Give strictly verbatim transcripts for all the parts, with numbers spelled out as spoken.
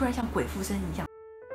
突然像鬼附身一样。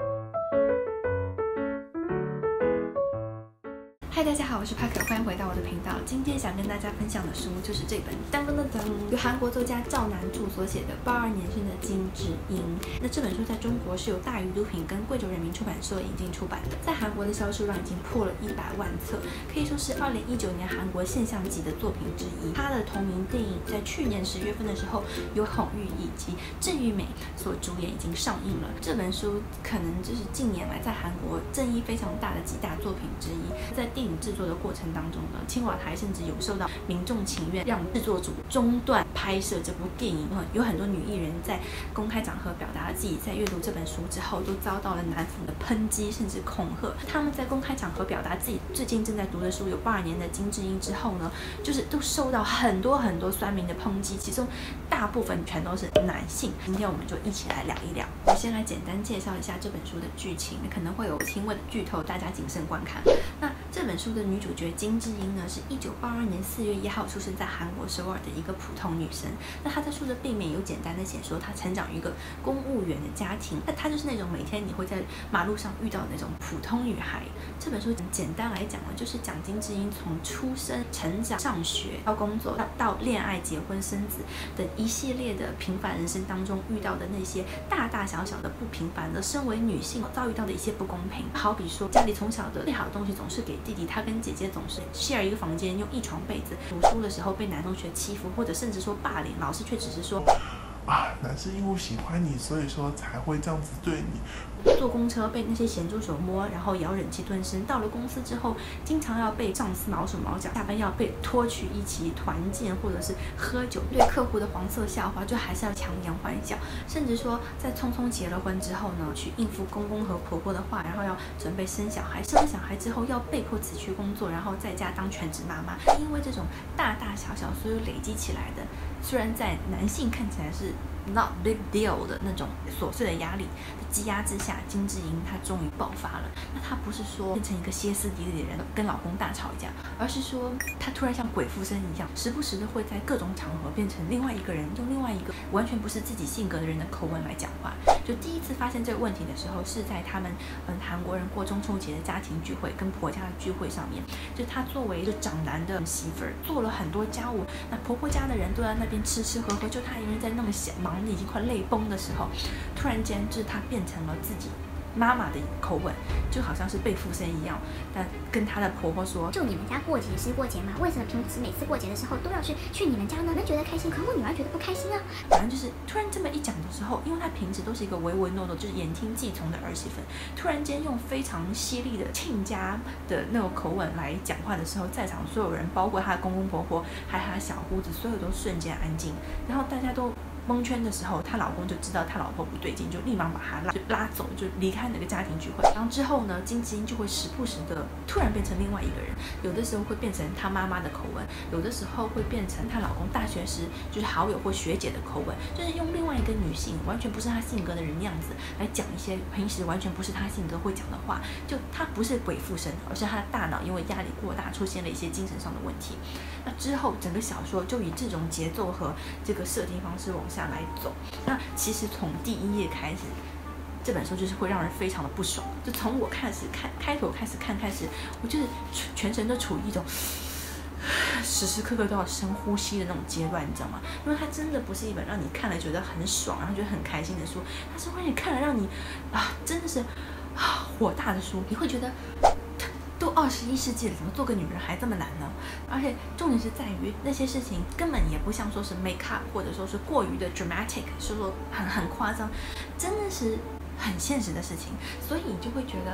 嗨，大家好，我是帕克，欢迎回到我的频道。今天想跟大家分享的书就是这本当当当当，由韩国作家赵南柱所写的《八二年生的金智英》。那这本书在中国是由大鱼读品跟贵州人民出版社引进出版的，在韩国的销售量已经破了一百万册，可以说是二零一九年韩国现象级的作品之一。他的同名电影在去年十月份的时候，由孔玉以及郑裕美所主演，已经上映了。这本书可能就是近年来在韩国争议非常大的几大作品之一，在电影制作的过程当中呢，青瓦台甚至有受到民众请愿，让制作组中断拍摄这部电影。有很多女艺人在公开场合表达了自己在阅读这本书之后，都遭到了南府的抨击甚至恐吓。他们在公开场合表达自己最近正在读的书有八二年的金智英之后呢，就是都受到很多很多酸民的抨击，其中大部分全都是男性。今天我们就一起来聊一聊。我先来简单介绍一下这本书的剧情，可能会有轻微的剧透，大家谨慎观看。那这本书的女主角金智英呢，是一九八二年四月一号出生在韩国首尔的一个普通女生。那她在书的背面有简单的写说，她成长于一个公务员的家庭。那她就是那种每天你会在马路上遇到的那种普通女孩。这本书简单来讲呢，就是讲金智英从出生、成长、上学到工作，到到恋爱、结婚、生子的一系列的平凡人生当中遇到的那些大大小小的不平凡的，身为女性遭遇到的一些不公平。好比说，家里从小的最好的东西总是给弟弟，她跟姐姐总是 share 一个房间，用一床被子。读书的时候被男同学欺负，或者甚至说霸凌，老师却只是说啊，那是因为我喜欢你，所以说才会这样子对你。 坐公车被那些咸猪手摸，然后咬忍气吞声。到了公司之后，经常要被上司毛手毛脚，下班要被拖去一起团建或者是喝酒。对客户的黄色笑话，就还是要强颜欢笑。甚至说，在匆匆结了婚之后呢，去应付公公和婆婆的话，然后要准备生小孩。生了小孩之后，要被迫辞去工作，然后在家当全职妈妈。因为这种大大小小所有累积起来的，虽然在男性看起来是 not big deal 的那种琐碎的压力积压之下，金智英她终于爆发了。那她不是说变成一个歇斯底里的人跟老公大吵架，而是说她突然像鬼附身一样，时不时的会在各种场合变成另外一个人，用另外一个完全不是自己性格的人的口吻来讲话。就第一次发现这个问题的时候，是在他们嗯韩国人过中秋节的家庭聚会跟婆家的聚会上面。就她作为就长男的媳妇儿，做了很多家务，那婆婆家的人都在那边吃吃喝喝，就她一个人在那么忙的已经快累崩的时候，突然间就是她变成了自己妈妈的口吻，就好像是被附身一样。但跟她的婆婆说， 就你们家过节是过节嘛，为什么平时每次过节的时候都要去去你们家呢？能觉得开心，可我女儿觉得不开心啊。 反正就是突然这么一讲的时候，因为她平时都是一个唯唯诺诺，就是言听计从的儿媳妇，突然间用非常犀利的亲家的那种口吻来讲话的时候，在场所有人，包括她的公公婆婆，还有她的小姑子，所有都瞬间安静，然后大家都蒙圈的时候，她老公就知道她老婆不对劲，就立马把她拉就拉走，就离开那个家庭聚会。然后之后呢，金智英就会时不时的突然变成另外一个人，有的时候会变成她妈妈的口吻，有的时候会变成她老公大学时就是好友或学姐的口吻，就是用另外一个女性完全不是她性格的人样子来讲一些平时完全不是她性格会讲的话。就她不是鬼附身，而是她的大脑因为压力过大出现了一些精神上的问题。那之后整个小说就以这种节奏和这个设定方式往下来走。那其实从第一页开始，这本书就是会让人非常的不爽。就从我开始看开头开始看开始，我就是全程都处于一种时时刻刻都要深呼吸的那种阶段，你知道吗？因为它真的不是一本让你看了觉得很爽，然后觉得很开心的书，它是会让你看了让你啊真的是啊火大的书。你会觉得都二十一世纪了，怎么做个女人还这么难呢？而且重点是在于那些事情根本也不像说是 make up， 或者说是过于的 dramatic， 说说很很夸张，真的是很现实的事情。所以你就会觉得，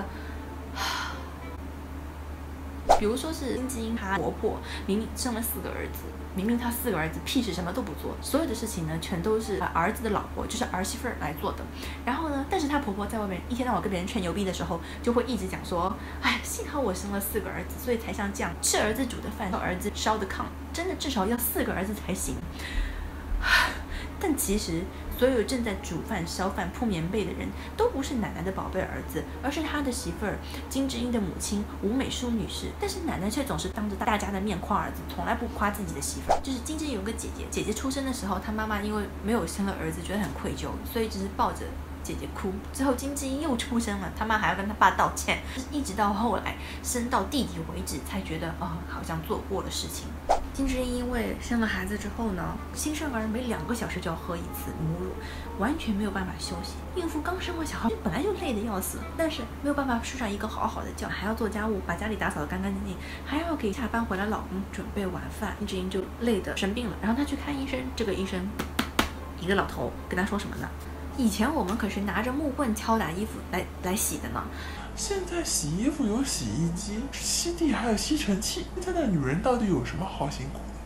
比如说是金智英她婆婆明明生了四个儿子，明明她四个儿子屁事什么都不做，所有的事情呢全都是儿子的老婆，就是儿媳妇儿来做的。然后呢，但是她婆婆在外面一天到晚跟别人吹牛逼的时候，就会一直讲说，哎，幸好我生了四个儿子，所以才像这样吃儿子煮的饭，儿子烧的炕，真的至少要四个儿子才行。但其实所有正在煮饭、烧饭、铺棉被的人都不是奶奶的宝贝儿子，而是他的媳妇儿金智英的母亲吴美淑女士。但是奶奶却总是当着大家的面夸儿子，从来不夸自己的媳妇儿。就是金智英有个姐姐，姐姐出生的时候，她妈妈因为没有生了儿子，觉得很愧疚，所以只是抱着姐姐哭。之后金智英又出生了，他妈还要跟他爸道歉，一直到后来生到弟弟为止，才觉得哦，好像做过了事情。金智英因为生了孩子之后呢，新生儿每两个小时就要喝一次母乳，完全没有办法休息。孕妇刚生完小孩本来就累得要死，但是没有办法睡上一个好好的觉，还要做家务，把家里打扫得干干净净，还要给下班回来老公准备晚饭。金智英就累得生病了，然后她去看医生，这个医生一个老头跟她说什么呢？以前我们可是拿着木棍敲打衣服来来洗的呢。 现在洗衣服有洗衣机，吸地还有吸尘器，现在的女人到底有什么好辛苦的？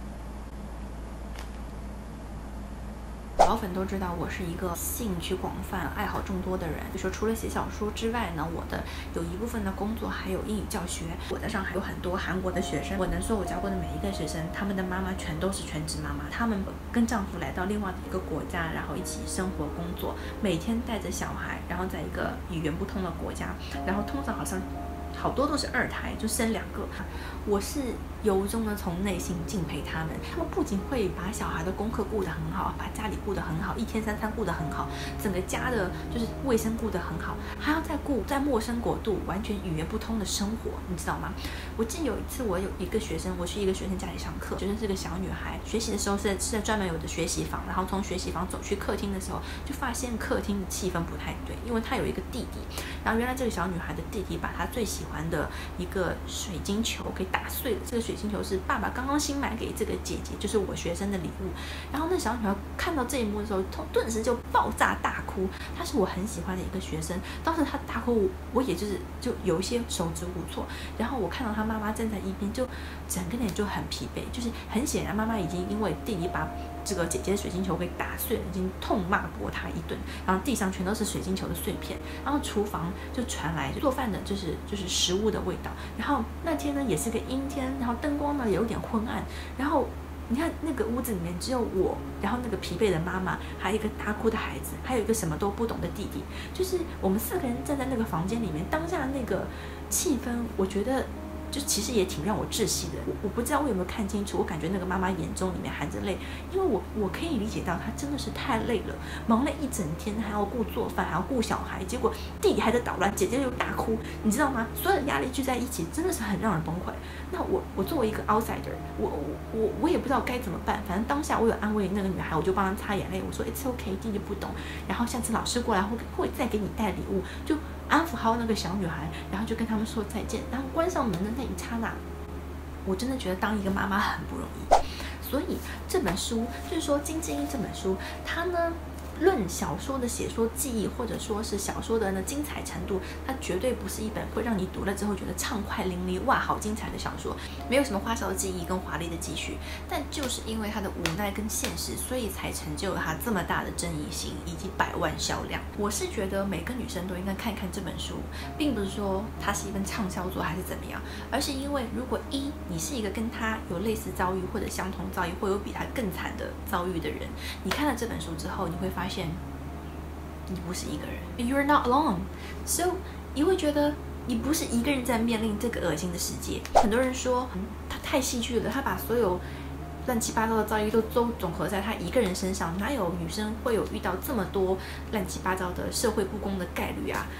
老粉都知道我是一个兴趣广泛、爱好众多的人。比如说，除了写小说之外呢，我的有一部分的工作还有英语教学。我在上海有很多韩国的学生，我能说我教过的每一个学生，他们的妈妈全都是全职妈妈。她们跟丈夫来到另外的一个国家，然后一起生活工作，每天带着小孩，然后在一个语言不通的国家，然后通常好像好多都是二胎，就生两个。我是由衷的从内心敬佩他们，他们不仅会把小孩的功课顾得很好，把家里顾得很好，一天三餐顾得很好，整个家的就是卫生顾得很好，还要再顾在陌生国度完全语言不通的生活，你知道吗？我记得有一次我有一个学生，我去一个学生家里上课，学生是个小女孩，学习的时候是在是在专门有的学习房，然后从学习房走去客厅的时候，就发现客厅的气氛不太对，因为她有一个弟弟，然后原来这个小女孩的弟弟把她最喜欢的一个水晶球给打碎了，这个水晶球是爸爸刚刚新买给这个姐姐，就是我学生的礼物。然后那小女孩看到这一幕的时候，顿时就爆炸大哭。她是我很喜欢的一个学生，当时她大哭，我也就是就有一些手足无措。然后我看到她妈妈站在一边，就整个脸就很疲惫，就是很显然妈妈已经因为弟弟把这个姐姐的水晶球给打碎了，已经痛骂过她一顿，然后地上全都是水晶球的碎片，然后厨房就传来做饭的就是就是食物的味道。然后那天呢也是个阴天，然后灯光呢也有点昏暗，然后你看那个屋子里面只有我，然后那个疲惫的妈妈，还有一个大哭的孩子，还有一个什么都不懂的弟弟，就是我们四个人站在那个房间里面，当下那个气氛，我觉得就其实也挺让我窒息的。我我不知道我有没有看清楚，我感觉那个妈妈眼中里面含着泪，因为我我可以理解到她真的是太累了，忙了一整天，还要顾做饭，还要顾小孩，结果弟弟还在捣乱，姐姐又大哭，你知道吗？所有的压力聚在一起，真的是很让人崩溃。那我我作为一个 outsider， 我我我我也不知道该怎么办。反正当下我有安慰那个女孩，我就帮她擦眼泪，我说 It's okay， 弟弟不懂，然后下次老师过来会会再给你带礼物，就安抚好那个小女孩，然后就跟他们说再见。然后关上门的那一刹那，我真的觉得当一个妈妈很不容易。所以这本书就是说，《金智英》这本书，它呢，论小说的写作技艺，或者说是小说的呢精彩程度，它绝对不是一本会让你读了之后觉得畅快淋漓，哇，好精彩的小说，没有什么花哨的技艺跟华丽的记叙，但就是因为它的无奈跟现实，所以才成就了它这么大的争议性以及百万销量。我是觉得每个女生都应该看看这本书，并不是说它是一本畅销作还是怎么样，而是因为如果一你是一个跟他有类似遭遇或者相同遭遇，或有比他更惨的遭遇的人，你看了这本书之后，你会发现你不是一个人 ，You're not alone。So 你会觉得你不是一个人在面临这个恶心的世界。很多人说，嗯，他太戏剧了，他把所有乱七八糟的遭遇都都总合在他一个人身上，哪有女生会有遇到这么多乱七八糟的社会不公的概率啊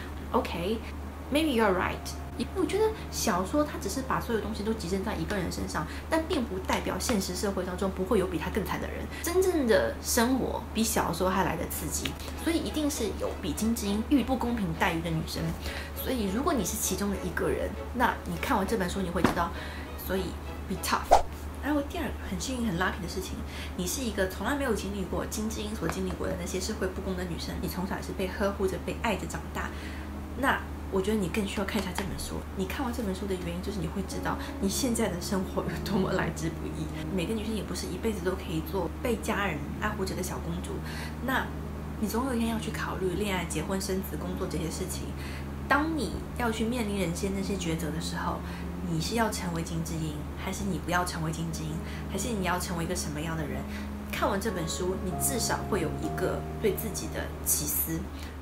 ？OK，maybe you're right。我觉得小说它只是把所有东西都集中在一个人身上，但并不代表现实社会当中不会有比他更惨的人。真正的生活比小说还来得刺激，所以一定是有比金智英遇不公平待遇的女生。所以如果你是其中的一个人，那你看完这本书你会知道，所以 be tough。然后第二个很幸运很 lucky 的事情，你是一个从来没有经历过金智英所经历过的那些社会不公的女生，你从小是被呵护着被爱着长大，那我觉得你更需要看一下这本书。你看完这本书的原因就是你会知道你现在的生活有多么来之不易。每个女生也不是一辈子都可以做被家人爱护着的小公主，那你总有一天要去考虑恋爱、结婚、生子、工作这些事情。当你要去面临人生那些抉择的时候，你是要成为金智英，还是你不要成为金智英，还是你要成为一个什么样的人？看完这本书，你至少会有一个对自己的起思。